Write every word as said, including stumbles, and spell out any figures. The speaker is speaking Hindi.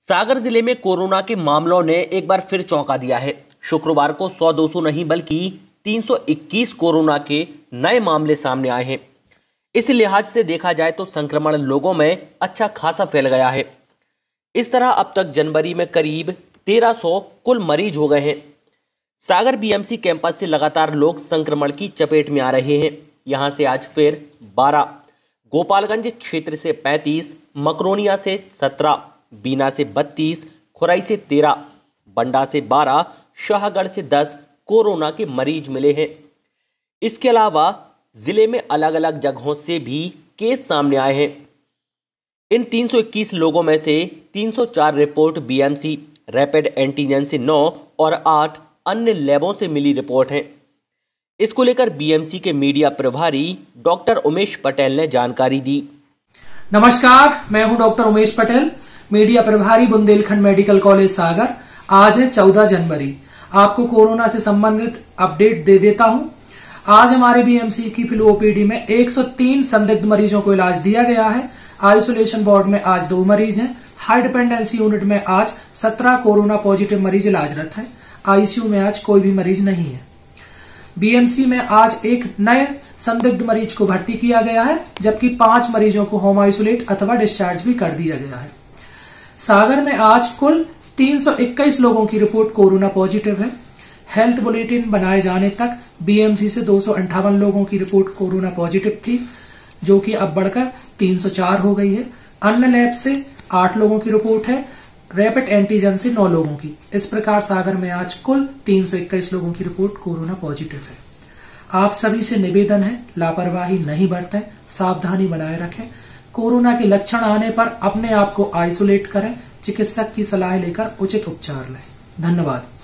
सागर जिले में कोरोना के मामलों ने एक बार फिर चौंका दिया है। शुक्रवार को सौ दो सौ नहीं बल्कि तीन सौ इक्कीस कोरोना के नए मामले सामने आए हैं। इस लिहाज से देखा जाए तो संक्रमण लोगों में अच्छा खासा फैल गया है। इस तरह अब तक जनवरी में करीब तेरह सौ कुल मरीज हो गए हैं। सागर बीएमसी कैंपस से लगातार लोग संक्रमण की चपेट में आ रहे हैं। यहां से आज फिर बारह, गोपालगंज क्षेत्र से पैंतीस, मकरोनिया से सत्रह, बीना से बत्तीस, खुराई से तेरह, बंडा से बारह, शाहगढ़ से दस कोरोना के मरीज मिले हैं। इसके अलावा जिले में अलग अलग जगहों से भी केस सामने आए हैं। इन तीन सौ इक्कीस लोगों में से तीन सौ चार रिपोर्ट बीएमसी रैपिड एंटीजन से नौ और आठ अन्य लैबों से मिली रिपोर्ट हैं। इसको लेकर बीएमसी के मीडिया प्रभारी डॉक्टर उमेश पटेल ने जानकारी दी। नमस्कार, मैं हूं डॉक्टर उमेश पटेल, मीडिया प्रभारी बुंदेलखंड मेडिकल कॉलेज सागर। आज है चौदह जनवरी। आपको कोरोना से संबंधित अपडेट दे देता हूं। आज हमारे बीएमसी की फ्लू ओपीडी में एक सौ तीन संदिग्ध मरीजों को इलाज दिया गया है। आइसोलेशन वार्ड में आज दो मरीज हैं। हाई डिपेंडेंसी यूनिट में आज सत्रह कोरोना पॉजिटिव मरीज इलाजरत हैं। आईसीयू में आज कोई भी मरीज नहीं है। बीएमसी में आज एक नए संदिग्ध मरीज को भर्ती किया गया है, जबकि पांच मरीजों को होम आइसोलेट अथवा डिस्चार्ज भी कर दिया गया है। सागर में आज कुल तीन सौ इक्कीस लोगों की रिपोर्ट कोरोना पॉजिटिव है। हेल्थ बुलेटिन बनाए जाने तक बीएमसी से दो सौ अंठावन लोगों की रिपोर्ट कोरोना पॉजिटिव थी, जो कि अब बढ़कर तीन सौ चार हो गई है। अन्य लैब से आठ लोगों की रिपोर्ट है, रैपिड एंटीजन से नौ लोगों की। इस प्रकार सागर में आज कुल तीन सौ इक्कीस लोगों की रिपोर्ट कोरोना पॉजिटिव है। आप सभी से निवेदन है, लापरवाही नहीं बरतें, सावधानी बनाए रखें। कोरोना के लक्षण आने पर अपने आप को आइसोलेट करें, चिकित्सक की सलाह लेकर उचित उपचार लें। धन्यवाद।